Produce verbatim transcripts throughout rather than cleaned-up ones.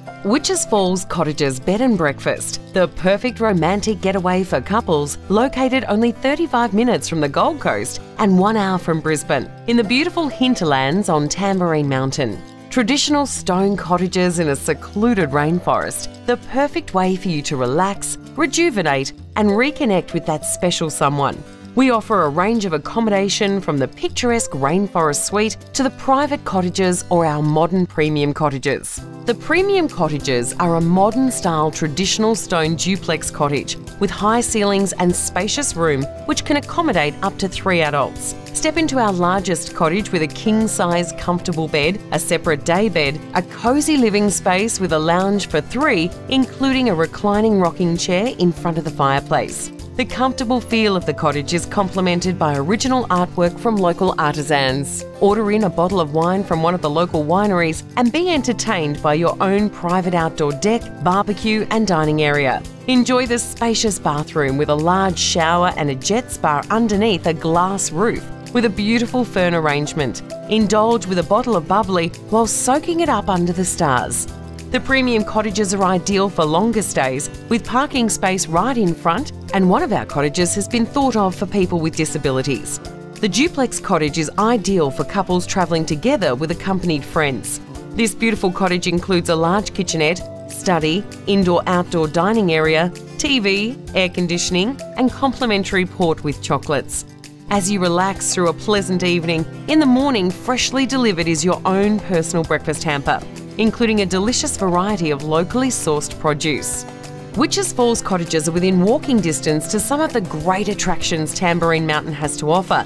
Witches Falls Cottages Bed and Breakfast, the perfect romantic getaway for couples, located only thirty-five minutes from the Gold Coast and one hour from Brisbane, in the beautiful hinterlands on Tamborine Mountain. Traditional stone cottages in a secluded rainforest, the perfect way for you to relax, rejuvenate and reconnect with that special someone. We offer a range of accommodation from the picturesque rainforest suite to the private cottages or our modern premium cottages. The premium cottages are a modern-style traditional stone duplex cottage with high ceilings and spacious room which can accommodate up to three adults. Step into our largest cottage with a king-size comfortable bed, a separate day bed, a cosy living space with a lounge for three, including a reclining rocking chair in front of the fireplace. The comfortable feel of the cottage is complemented by original artwork from local artisans. Order in a bottle of wine from one of the local wineries and be entertained by your own private outdoor deck, barbecue and dining area. Enjoy the spacious bathroom with a large shower and a jet spa underneath a glass roof with a beautiful fern arrangement. Indulge with a bottle of bubbly while soaking it up under the stars. The premium cottages are ideal for longer stays with parking space right in front, and one of our cottages has been thought of for people with disabilities. The duplex cottage is ideal for couples travelling together with accompanied friends. This beautiful cottage includes a large kitchenette, study, indoor-outdoor dining area, T V, air conditioning and complimentary port with chocolates. As you relax through a pleasant evening, in the morning freshly delivered is your own personal breakfast hamper, including a delicious variety of locally sourced produce. Witches Falls Cottages are within walking distance to some of the great attractions Tamborine Mountain has to offer.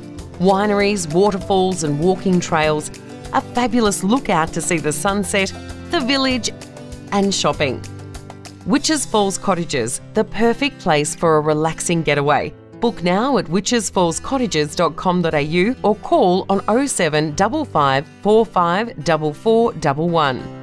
Wineries, waterfalls and walking trails, a fabulous lookout to see the sunset, the village and shopping. Witches Falls Cottages, the perfect place for a relaxing getaway. Book now at witches falls cottages dot com dot a u or call on oh seven five five four five four four one one.